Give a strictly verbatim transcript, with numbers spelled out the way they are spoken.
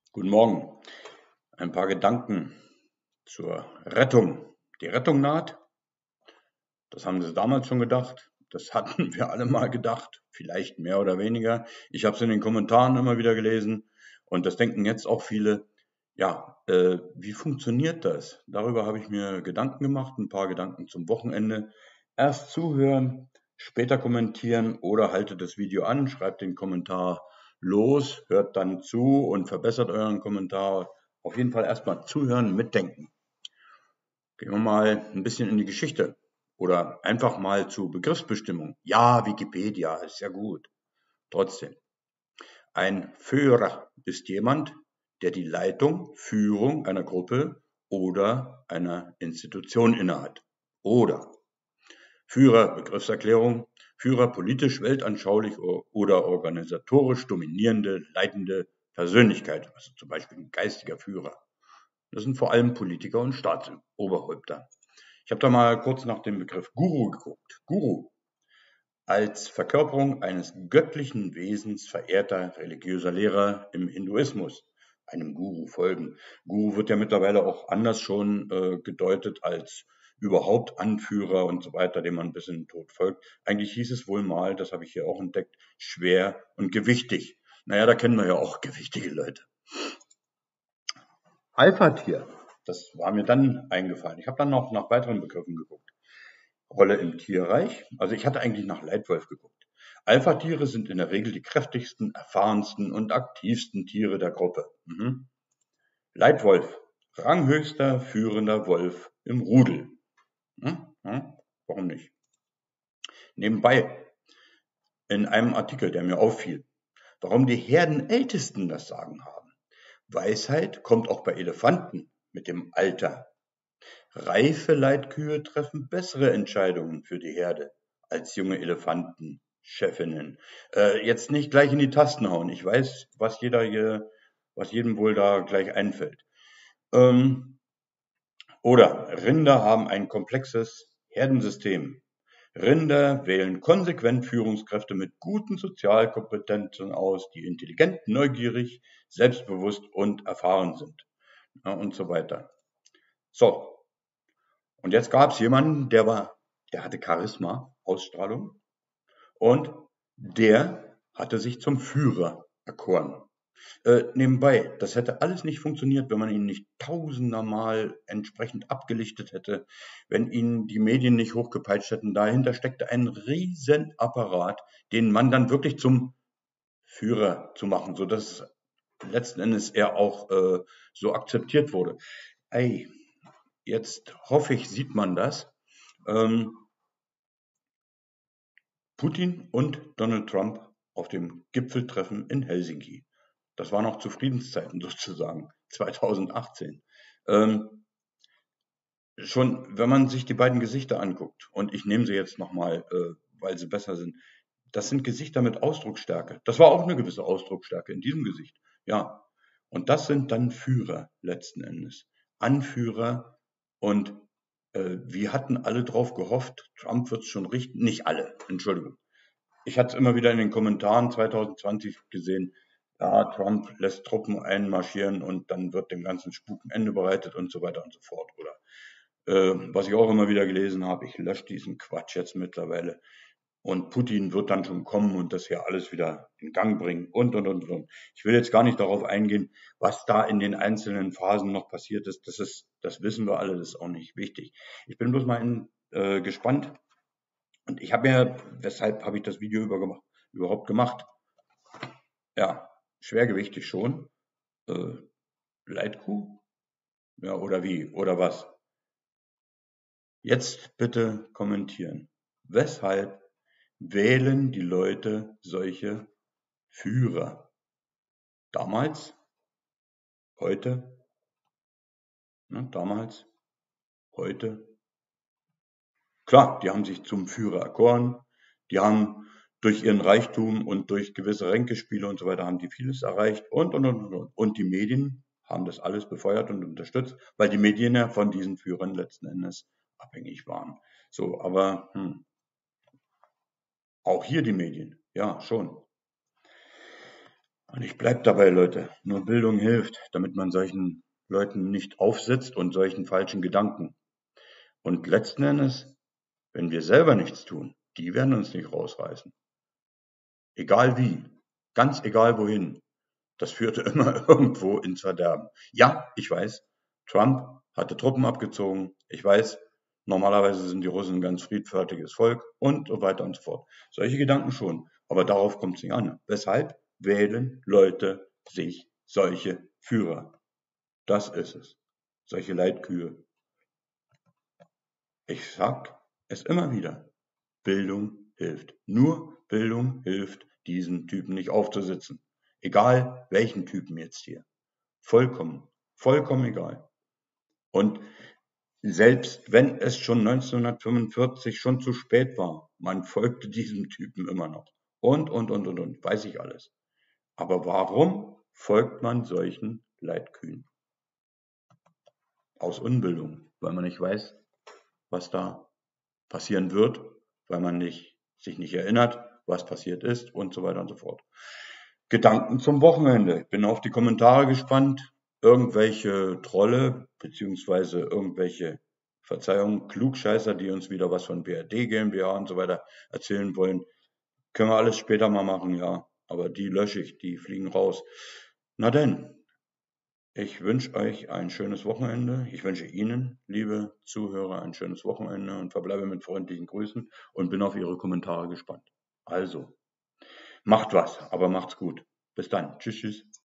Guten Morgen. Ein paar Gedanken zur Rettung. Die Rettung naht. Das haben Sie damals schon gedacht. Das hatten wir alle mal gedacht. Vielleicht mehr oder weniger. Ich habe es in den Kommentaren immer wieder gelesen. Und das denken jetzt auch viele. Ja, äh, wie funktioniert das? Darüber habe ich mir Gedanken gemacht. Ein paar Gedanken zum Wochenende. Erst zuhören, später kommentieren oder haltet das Video an, schreibt den Kommentar los, hört dann zu und verbessert euren Kommentar. Auf jeden Fall erstmal zuhören, mitdenken. Gehen wir mal ein bisschen in die Geschichte oder einfach mal zur Begriffsbestimmung. Ja, Wikipedia ist ja gut. Trotzdem, ein Führer ist jemand, der die Leitung, Führung einer Gruppe oder einer Institution innehat. Oder Führer, Begriffserklärung, Führer politisch, weltanschaulich oder organisatorisch dominierende, leitende Persönlichkeit, also zum Beispiel ein geistiger Führer. Das sind vor allem Politiker und Staatsoberhäupter. Ich habe da mal kurz nach dem Begriff Guru geguckt. Guru als Verkörperung eines göttlichen Wesens verehrter religiöser Lehrer im Hinduismus, einem Guru folgen. Guru wird ja mittlerweile auch anders schon äh, gedeutet als überhaupt Anführer und so weiter, dem man bis in den Tod folgt. Eigentlich hieß es wohl mal, das habe ich hier auch entdeckt, schwer und gewichtig. Naja, da kennen wir ja auch gewichtige Leute. Alpha-Tier, das war mir dann eingefallen. Ich habe dann noch nach weiteren Begriffen geguckt. Rolle im Tierreich. Also ich hatte eigentlich nach Leitwolf geguckt. Alpha-Tiere sind in der Regel die kräftigsten, erfahrensten und aktivsten Tiere der Gruppe. Mhm. Leitwolf, ranghöchster führender Wolf im Rudel. Hm? Hm? Warum nicht? Nebenbei, in einem Artikel, der mir auffiel, warum die Herdenältesten das Sagen haben. Weisheit kommt auch bei Elefanten mit dem Alter. Reife Leitkühe treffen bessere Entscheidungen für die Herde als junge Elefanten, Chefinnen. Äh, jetzt nicht gleich in die Tasten hauen. Ich weiß, was jeder hier, was jedem wohl da gleich einfällt. Ähm, oder Rinder haben ein komplexes Herdensystem. Rinder wählen konsequent Führungskräfte mit guten Sozialkompetenzen aus, die intelligent, neugierig, selbstbewusst und erfahren sind. Ja, und so weiter. So, und jetzt gab es jemanden, der war, der hatte Charisma, Ausstrahlung und der hatte sich zum Führer erkoren. Äh, nebenbei, das hätte alles nicht funktioniert, wenn man ihn nicht tausendermal entsprechend abgelichtet hätte, wenn ihn die Medien nicht hochgepeitscht hätten. Dahinter steckte ein Riesenapparat, den man dann wirklich zum Führer zu machen, sodass letzten Endes er auch äh, so akzeptiert wurde. Ey, jetzt hoffe ich, sieht man das. Ähm, Putin und Donald Trump auf dem Gipfeltreffen in Helsinki. Das war noch zu Friedenszeiten sozusagen, zweitausendachtzehn. Ähm, schon, wenn man sich die beiden Gesichter anguckt, und ich nehme sie jetzt nochmal, äh, weil sie besser sind, das sind Gesichter mit Ausdrucksstärke. Das war auch eine gewisse Ausdrucksstärke in diesem Gesicht. Ja. Und das sind dann Führer letzten Endes. Anführer und äh, wir hatten alle drauf gehofft, Trump wird es schon richten. Nicht alle, Entschuldigung. Ich hatte es immer wieder in den Kommentaren zweitausendzwanzig gesehen, ja, Trump lässt Truppen einmarschieren und dann wird dem ganzen Spuk ein Ende bereitet und so weiter und so fort. Oder äh, was ich auch immer wieder gelesen habe, ich lösche diesen Quatsch jetzt mittlerweile. Und Putin wird dann schon kommen und das hier alles wieder in Gang bringen und, und, und, und. Ich will jetzt gar nicht darauf eingehen, was da in den einzelnen Phasen noch passiert ist. Das ist, das wissen wir alle, das ist auch nicht wichtig. Ich bin bloß mal in, äh, gespannt. Und ich habe mir, weshalb habe ich das Video über gemacht, überhaupt gemacht? Ja, schwergewichtig schon. Äh, Leitkuh? Ja, oder wie? Oder was? Jetzt bitte kommentieren. Weshalb wählen die Leute solche Führer? Damals, heute, ne, damals, heute. Klar, die haben sich zum Führer erkoren, die haben durch ihren Reichtum und durch gewisse Ränkespiele und so weiter haben die vieles erreicht und, und, und, und. Und die Medien haben das alles befeuert und unterstützt, weil die Medien ja von diesen Führern letzten Endes abhängig waren. So, aber hm, auch hier die Medien, ja, schon. Und ich bleib dabei, Leute. Nur Bildung hilft, damit man solchen Leuten nicht aufsitzt und solchen falschen Gedanken. Und letzten Endes, wenn wir selber nichts tun, die werden uns nicht rausreißen. Egal wie. Ganz egal wohin. Das führte immer irgendwo ins Verderben. Ja, ich weiß, Trump hatte Truppen abgezogen. Ich weiß, normalerweise sind die Russen ein ganz friedfertiges Volk und so weiter und so fort. Solche Gedanken schon. Aber darauf kommt es nicht an. Weshalb wählen Leute sich solche Führer? Das ist es. Solche Leitkühe. Ich sag es immer wieder. Bildung hilft. Nur Bildung hilft, diesen Typen nicht aufzusitzen. Egal welchen Typen jetzt hier. Vollkommen, vollkommen egal. Und selbst wenn es schon neunzehnhundertfünfundvierzig schon zu spät war, man folgte diesem Typen immer noch. Und, und, und, und, und, weiß ich alles. Aber warum folgt man solchen Leitkühen? Aus Unbildung, weil man nicht weiß, was da passieren wird, weil man nicht, sich nicht erinnert, was passiert ist und so weiter und so fort. Gedanken zum Wochenende. Ich bin auf die Kommentare gespannt. Irgendwelche Trolle beziehungsweise irgendwelche, Verzeihung, Klugscheißer, die uns wieder was von B R D GmbH und so weiter erzählen wollen. Können wir alles später mal machen, ja. Aber die lösche ich, die fliegen raus. Na denn, ich wünsche euch ein schönes Wochenende. Ich wünsche Ihnen, liebe Zuhörer, ein schönes Wochenende und verbleibe mit freundlichen Grüßen und bin auf Ihre Kommentare gespannt. Also, macht was, aber macht's gut. Bis dann. Tschüss, tschüss.